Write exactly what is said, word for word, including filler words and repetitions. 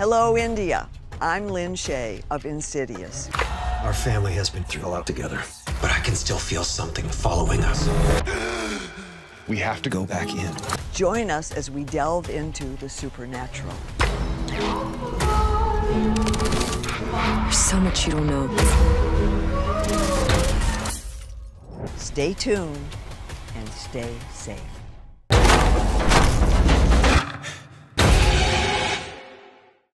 Hello, India. I'm Lin Shaye of Insidious. Our family has been through a lot together, but I can still feel something following us. We have to go back in. Join us as we delve into the supernatural. There's so much you don't know. Stay tuned and stay safe.